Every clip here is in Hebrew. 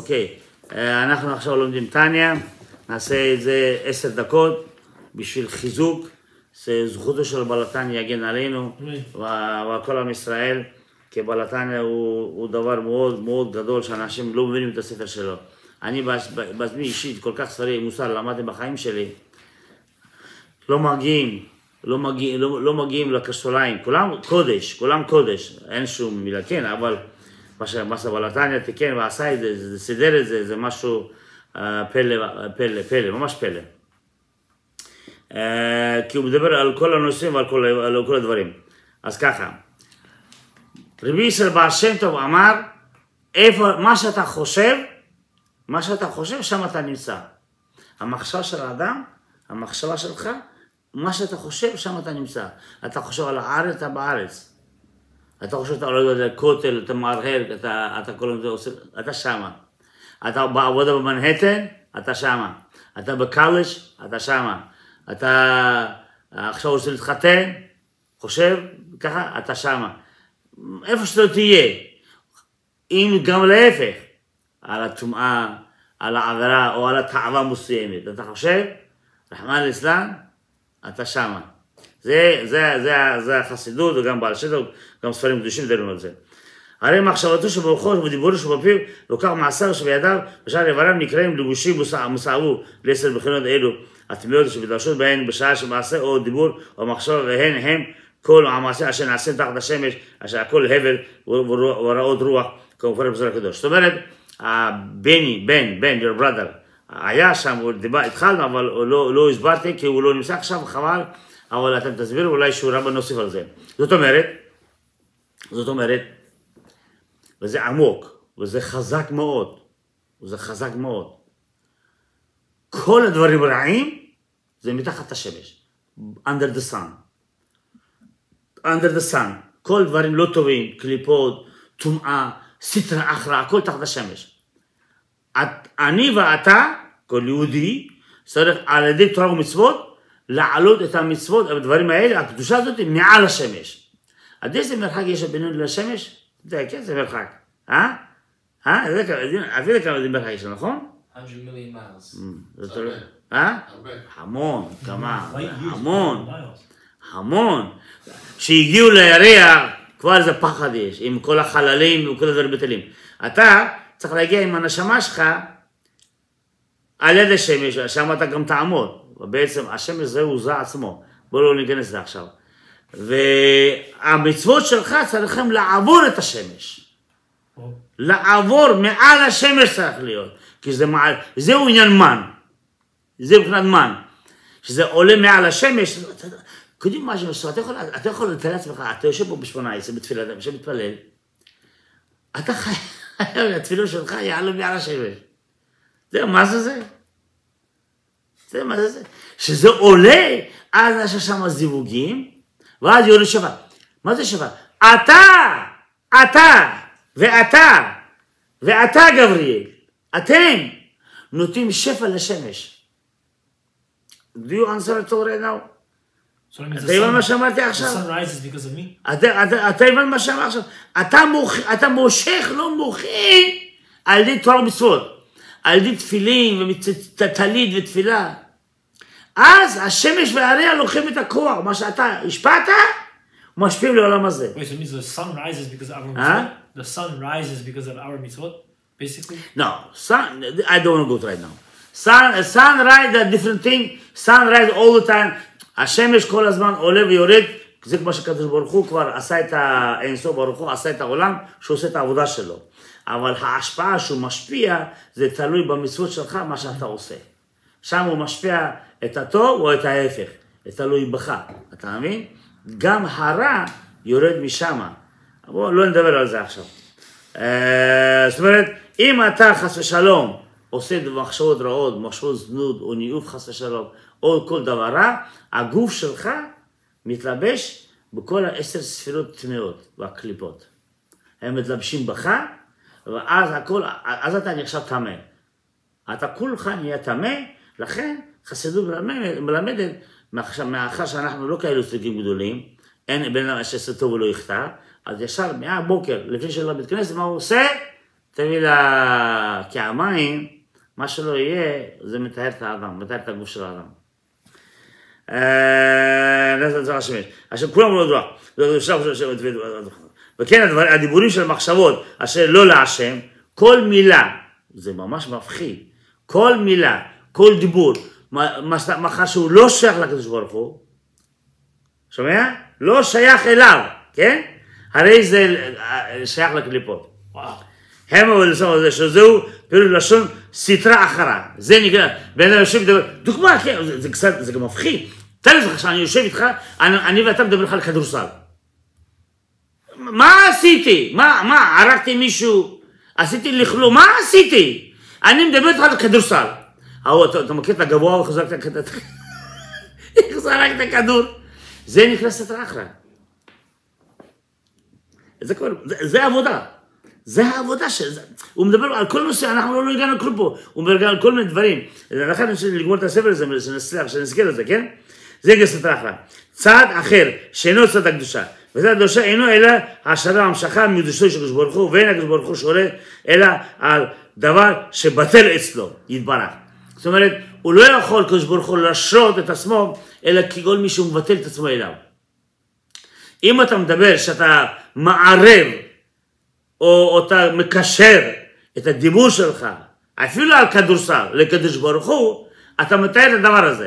אוקיי, אנחנו עכשיו לומדים טניה, נעשה את זה 10 דקות בשביל חיזוק, זכותו של בעל התניא יגן עלינו ועל כל עם ישראל, כי בעל התניא הוא דבר מאוד מאוד גדול שאנשים לא מבינים את הספר שלו. אני בעצמי אישית כל כך ספרי מוסר למדתי בחיים שלי, לא מגיעים לקסוליים, כולם קודש, אין שום מילה, כן, אבל מה שבעל התניא תיקן ועשה את זה, סידר את זה, זה משהו פלא, ממש פלא. כי הוא מדבר על כל הנושאים ועל כל הדברים. אז ככה, רבי ישראל בעל שם טוב אמר, איפה, מה שאתה חושב, שם אתה נמצא. המחשבה של האדם, המחשבה שלך, מה שאתה חושב, שם אתה נמצא. אתה חושב על הארץ, אתה בארץ. אתה חושב על הכותל, אתה מהרהר, אתה כל זה עושה, אתה שמה. אתה בעבודה במנהטן, אתה שמה. אתה בקולג', אתה שמה. אתה עכשיו רוצה להתחתן, חושב, ככה, אתה שמה. איפה שאתה תהיה, אם גם להפך, על הטומאה, על העבירה או על התאווה מסוימת, אתה חושב, רחמנא ליצלן, אתה שמה. זה החסידות וגם בעל שם טוב, גם ספרים קדושים מדברים על זה. הרי מחשבתו שבמוחו ובדיבורו שבפיו, לוקח מעשר שבידיו, ושאר איבריו נקראים לבושים מוסעבו ל10 בחינות אלו, התמיהות שבדרשות בהן בשעה שמעשה או דיבור או מחשב, והן הם כל המעשה אשר נעשה תחת השמש, אשר הכל הבל ורעות רוח, כמובן בפסוק הקדוש. זאת אומרת, בן, your brother, היה שם, התחלנו, אבל לא הסברתי, כי הוא לא נמצא עכשיו, חבל, אבל אתם תסבירו, אולי שהוא רבה נוסיף על זה. זאת אומרת, וזה עמוק, וזה חזק מאוד, כל הדברים רעים, זה מתחת השמש, under the sun, כל דברים לא טובים, קליפות, טומאה, סטרא אחרא, הכל תחת השמש. אני ואתה, כל יהודי, צריך על ידי תורה ומצוות, לעלות את המצוות, הדברים האלה, הקדושה הזאת, מעל השמש. עד איזה מרחק יש בינינו לשמש? אתה יודע, כן, זה מרחק. אפילו כמה זה מרחק יש, נכון? 100 מיליון מיילס. המון. כשהגיעו לירח, כבר איזה פחד יש, עם כל החללים וכל הדברים בטלים. אתה צריך להגיע עם הנשמה שלך על יד השמש, שם אתה גם תעמוד. ובעצם השמש זהו זה עצמו. בואו לא ניכנס לזה עכשיו. והמצוות שלך צריכים לעבור את השמש. לעבור מעל השמש צריך להיות. כי זהו עניין מן. זהו מבחינת מן. שזה עולה מעל השמש. קודם מה שמסור, אתה יכול לתאר לעצמך, אתה יושב פה ב18 בתפילה, אתה יושב מתפלל. אתה חייב, התפילה שלך יעלו מעל השמש. זהו, מה זה? שזה עולה, אז יש שם זיווגים, ואז יורד שבת. מה זה שבת? ואתה גבריאל, אתם נותנים שפע לשמש. Do you answer it right now? אתה הבנת מה שאמרתי עכשיו? The sun rises because of me. אתה הבנת מה שאמרתי עכשיו? אתה מושך, לא מוכן, על ידי תורה ומצוות. על ידי תפילין וטלית ותפילה. אז השמש והריח לוקחים את הכוח, מה שאתה השפעת, משפיעים לעולם הזה. Wait, so it means the sun rises because of our mitzvot? The sun rises because of our mitzvot, basically? No, I don't want to go right now. Sunrise, a different thing, sunrise all the time. השמש כל הזמן עולה ויורד, זה כמו שקדוש ברוך הוא כבר עשה את האינסוף, ברוך הוא עשה את העולם, שהוא עושה את העבודה שלו. אבל ההשפעה שהוא משפיע, זה תלוי במצוות שלך, מה שאתה עושה. שם הוא משפיע את הטוב או את ההפך, זה תלוי בך, אתה מבין? גם הרע יורד משם, בואו לא נדבר על זה עכשיו. זאת אומרת, אם אתה חס ושלום עושה מחשבות רעות, מחשבות זנות או ניאוף חס ושלום, או כל דבר רע, הגוף שלך מתלבש בכל 10 ספירות טמאות והקליפות. הם מתלבשים בך, אז אתה נחשב טמא. אתה כולך נהיה טמא, לכן חסידות מלמדת, מאחר שאנחנו לא כאלו סוגים גדולים, אין בן אדם שעשה טוב ולא יחטא, אז ישר מהבוקר, לפני שלא בית כנסת, מה הוא עושה? תביא לה כעמיים, מה שלא יהיה, זה מטהר את האדם, מטהר את הגוף של האדם. עכשיו כולם לא דוח, וכן הדיבורים של המחשבות אשר לא להשם, כל מילה, זה ממש מפחיד, כל מילה, כל דיבור, מאחר שהוא לא שייך לקדוש ברוך הוא, שומע? לא שייך אליו, כן? הרי זה שייך לקליפות. הם אבל לסוף הזה שזהו פירוש לשון סתרה אחרה, זה נקרא, בן אדם יושב מדבר, דוגמה, כן, זה קצת, זה גם מפחיד, תן לך שאני יושב איתך, אני ואתה מדבר לך על כדורסל. מה עשיתי? מה? הרגתי מישהו? עשיתי לכלום? מה עשיתי? אני מדבר איתך על כדורסל. אתה מכיר את הגבוה וחזרק את איך זרק את הכדור? זה נקרא סתרה אחרה. זה עבודה. זה העבודה של זה. הוא מדבר על כל נושא, אנחנו לא הגענו כלום פה. הוא מדבר על כל מיני דברים. לכן אני רוצה לגמור את הספר הזה, שנזכיר את זה, כן? זה גם סתרה אחרה. צעד אחר, שאינו צעד הקדושה. וצעד הקדושה אינו אלא השערה המשכה מקדושתו של הקדוש ברוך הוא, ואין הקדוש ברוך הוא שורה, אלא על דבר שבטל אצלו, יתברך. זאת אומרת, הוא לא יכול הקדוש ברוך הוא לשרות את עצמו, אלא כי כל מישהו מבטל את עצמו אליו. אם אתה מדבר שאתה מערב, או אתה מקשר את הדיבור שלך, אפילו על כדורסל, לקדוש ברוך הוא, אתה מתאר את הדבר הזה.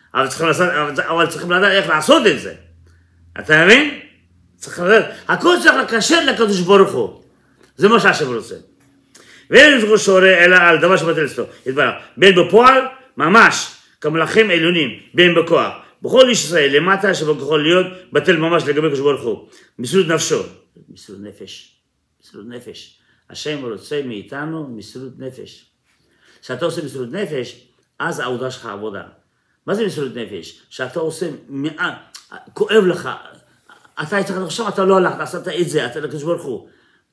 אבל צריכים לדעת איך לעשות את זה. אתה מבין? צריך לדעת, הכל צריך לקשר לקדוש ברוך הוא. זה מה שהשם רוצה. ואין זכות שורה אלא על דבר שבטל אצלו. יתברך, בין בפועל, ממש, כמלאכים עליונים, בין בכוח. בכל איש ישראל, למטה שבכוחו להיות, בטל ממש לגבי קדוש ברוך הוא. מסירות נפשו. מסירות נפש. מסירות נפש. השם רוצה מאיתנו מסירות נפש. כשאתה עושה מסירות נפש, אז העבודה שלך עבודה. מה זה מסירות נפש? שאתה עושה, כואב לך, אתה יצטרך עכשיו, אתה לא הלכת, עשת את זה, אתה לקדוש ברוך הוא.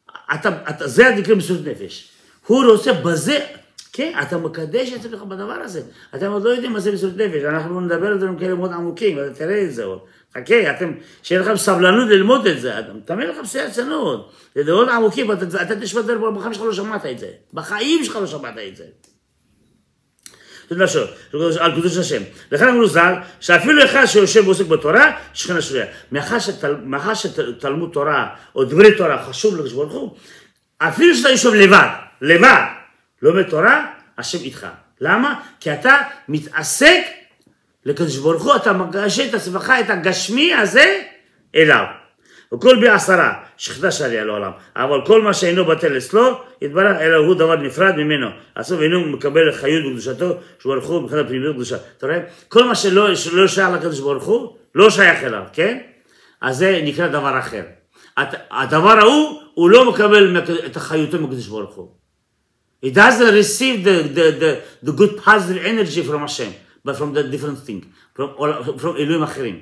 זה נקרא מסירות נפש. הוא רוצה בזה, כן, אתה מקדש את עצמך בדבר הזה. אתם עוד לא יודעים מה זה מסירות נפש, אנחנו נדבר על דברים כאלה מאוד עמוקים, אתה תראה את זה עוד. חכה, שיהיה לכם סבלנות ללמוד את זה, תמיד לכם סייצנות. זה מאוד עמוקים, אתה תשמע את זה, בחיים שלך לא שמעת את זה. בחיים שלך לא שמעת את זה. זה משהו, על קדוש השם. לכן אמרו ז"ל, שאפילו אחד שיושב ועוסק בתורה, שכן השוריה. מאחר שתלמוד תורה, או דברי תורה, חשוב לקדוש ברוך הוא, אפילו שאתה יושב לבד, לומד תורה, השם איתך. למה? כי אתה מתעסק לקדוש ברוך הוא, אתה מגש את עצמך, את הגשמי הזה, אליו. וכל בעשרה, שכתה שעליה לעולם. אבל כל מה שאינו בטל אצלו, יתברך, אלא הוא דבר נפרד ממנו. הסוף אינו מקבל חיות בקדושתו, שברוך הוא מבחינת פנימיות קדושה. אתה רואה? כל מה שלא שייך לקדוש ברוך הוא, לא שייך אליו, כן? אז זה נקרא דבר אחר. הדבר ההוא, הוא לא מקבל את חיותו מקדוש ברוך הוא. He doesn't receive the good positive energy from Hashem, but from the different thing, from אלוהים אחרים.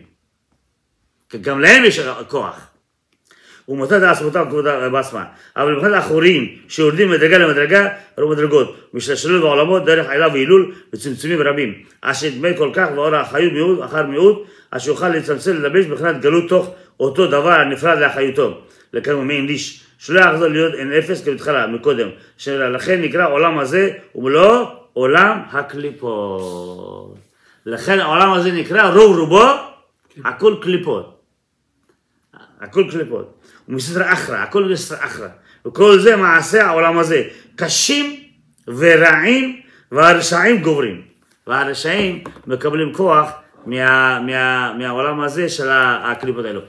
גם להם יש כוח. הוא מוצא את עצמותיו בעצמה. אבל מבחינת האחורים שיורדים מדרגה למדרגה, ראו מדרגות, משתלשלות בעולמות דרך עילה והילול וצמצומים רבים. אשר יתמד כל כך ואור החיות מיעוט אחר מיעוט, אשר יוכל לצמצם לדבש מבחינת גלות תוך אותו דבר נפרד לאחיותו. לכן מעין ליש, שלא יחזור להיות אין אפס כבתחלה מקודם. לכן נקרא עולם הזה ומלוא עולם הקליפות. לכן העולם הזה נקרא רוב רובו, הכל קליפות. הכל קליפות. ומסתר אחרה, הכל מסתר אחרה. וכל זה מעשה העולם הזה. קשים ורעים והרשעים גוברים. והרשעים מקבלים כוח מהעולם הזה של הקליפות האלו.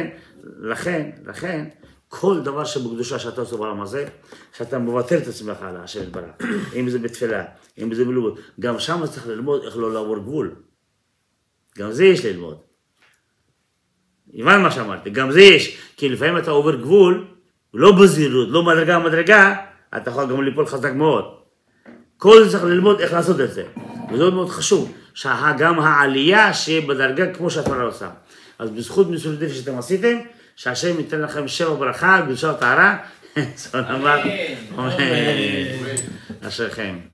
לכן, כל דבר שבקדושה שאתה עושה בעולם הזה, שאתה מבטל את עצמך על השם יתברך. אם זה בתפילה, אם זה בלימוד. גם שם צריך ללמוד איך לא לעבור גבול. גם זה יש ללמוד. הבנת מה שאמרתי, גם זה יש, כי לפעמים אתה עובר גבול, לא בזהירות, לא מדרגה, אתה יכול גם ליפול חזק מאוד. כל זה צריך ללמוד איך לעשות את זה. וזה מאוד חשוב, שגם העלייה שיהיה בדרגה כמו שהתורה עושה. אז בזכות מסירות נפש שאתם עשיתם, שהשם ייתן לכם שבע ברכה, קדושה וטהרה, אמן. אשריכם.